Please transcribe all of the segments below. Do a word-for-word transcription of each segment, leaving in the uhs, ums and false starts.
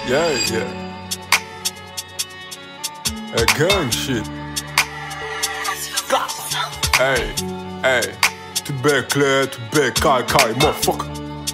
Yeah, yeah. Hey, gang shit. Hey, hey. Tout bête clair, tout bête caille, caille, motherfucker.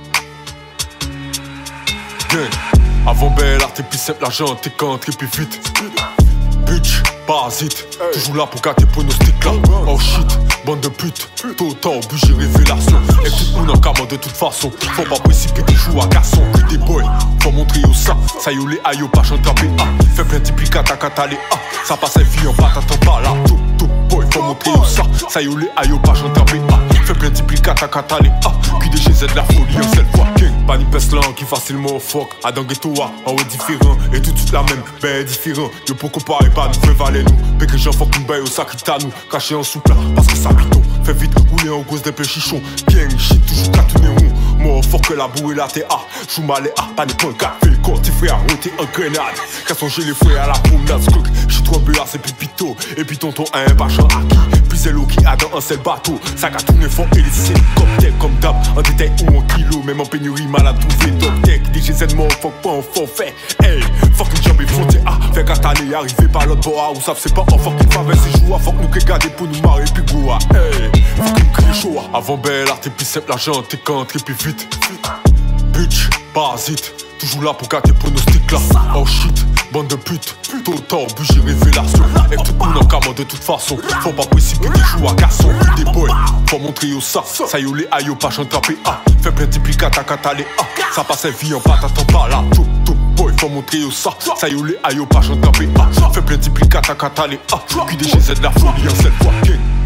Gang. Avant belle, art et puis simple, l'argent, t'es contre et puis vite. Bitch, parasite, hey. Toujours là pour gâter pronostic là. Oh shit, bande de putes, total, bougie, révélation. Et tout le monde en camin de toute façon. Faut pas précipiter, joue à garçon, plus des boys. Faut montrer où ça, ça y est, les aïe, pas chanter ah. Fais plein de petits cata cata les ah. Ça passe à vie en patate, t'entends pas là. Tout, tout boy, faut montrer où ça, ça y est, les aïe, pas chanter ah. Fais plein de petits cata cata les ah. Puis des G Z de la folie en cette fois. King, pas ni peslan qui facilement fuck. À dans ghetto, en haut différent. Et tout de suite la même, ben différent. Yo pour comparer pas nous, fait valer nous. Pé que j'en fuck une baille au sac à nous. Caché en soupe là, parce que ça piton. Fais vite, rouler en gauche des péchichons. Gang, shit, toujours cartonné rond. Moi, fort que la boue et la T A. J'joue mal et A, pas ni point quatre. Fais le corps, t'es frère, roté en grenade. Qu'à son les frères à la promenade. Skunk, j'suis trop béat, c'est pipito. Et puis tonton a un bachan acquis. Puis c'est l'eau qui a dans un seul bateau. Ça a tourné fort et les hélicoptères comme d'hab. En détail ou en kilo, même en pénurie, mal à trouver. Top tech, des G Z morts, fuck pas en forfait. Hey, fucking job et frontier A. Fait qu'à t'aller, arriver par l'autre bord A. Ou savent c'est pas en fuck qui faveur, c'est joie. Fuck nous qui garder pour nous marrer, puis goa. Hey, fucking clé chaud. Avant belle, art et puis simple, l'argent, t'es contre et puis vite. Bitch, parasite, toujours là pour gâter pronostic là. Oh shit, bande de putes, total, bougie, révélation. Et tout le monde en camin de toute façon. Faut pas précipiter, joue à garçon, des boys. Faut montrer où ça, ça y est, les aïe, pas chanter ah. Fais plein de petits cata cata les ah. Ça passe à vie en patate, t'entends pas là. Tout, tout boy, faut montrer où ça, ça y est, les aïe, pas chanter ah. Fais plein de petits cata cata les ah. Puis des G Z de la folie en cette fois, king.